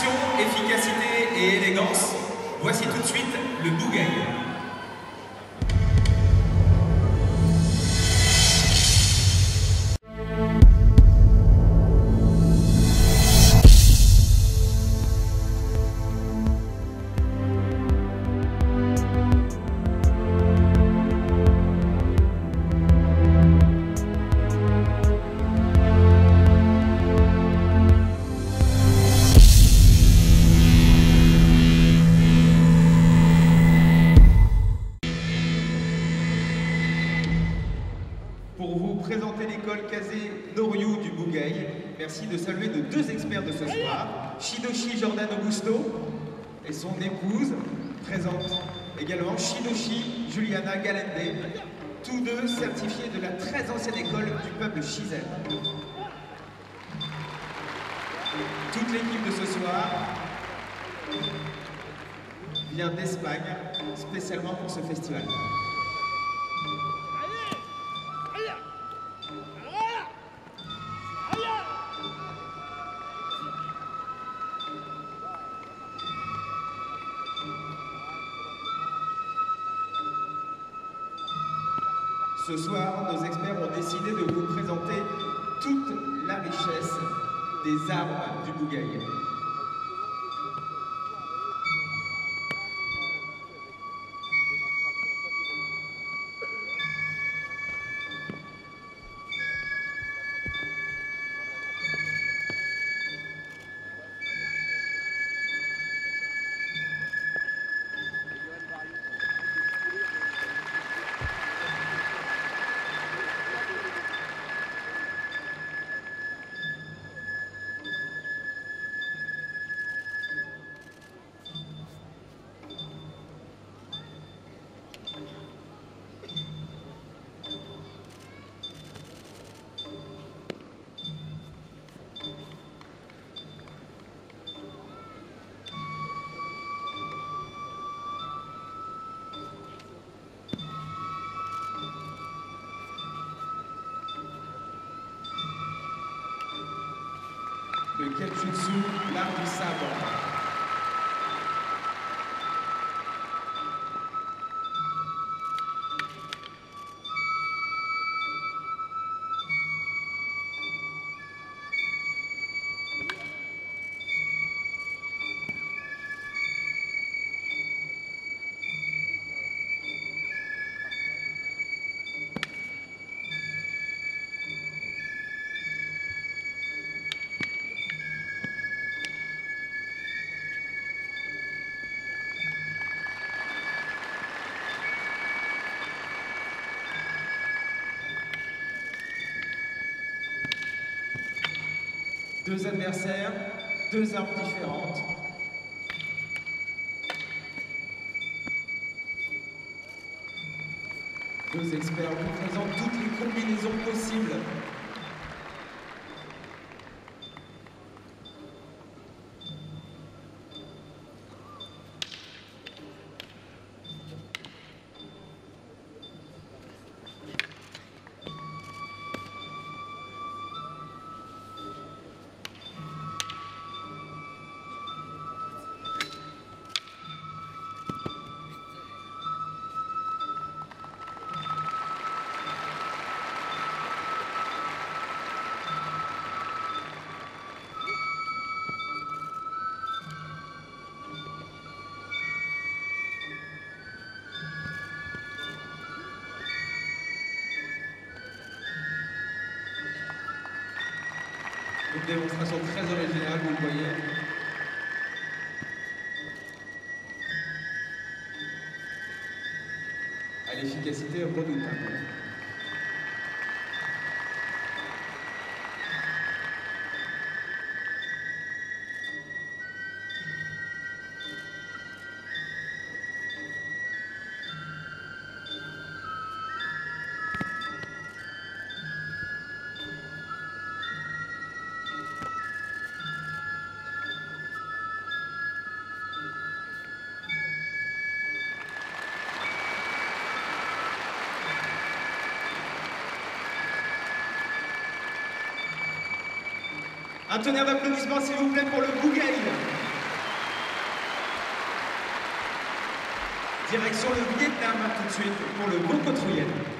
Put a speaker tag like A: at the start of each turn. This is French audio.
A: Précision, efficacité et élégance. Voici tout de suite le Bougaï. Pour vous présenter l'école Kazé Noriou du Bougaï, merci de saluer nos deux experts de ce soir, Shidoshi Jordan Augusto et son épouse, présente également Shidoshi Juliana Galende, tous deux certifiés de la très ancienne école du peuple Shizen. Toute l'équipe de ce soir vient d'Espagne, spécialement pour ce festival. Ce soir, nos experts ont décidé de vous présenter toute la richesse des armes du Bougaï. Le Kenjutsu, l'art du sabre. Deux adversaires, deux armes différentes. Deux experts vous présentent toutes les combinaisons possibles. Une démonstration très originale, vous le voyez. À l'efficacité redoutable. Un tonnerre d'applaudissements s'il vous plaît pour le Bougaï. Direction le Vietnam tout de suite pour le Bocotruyen.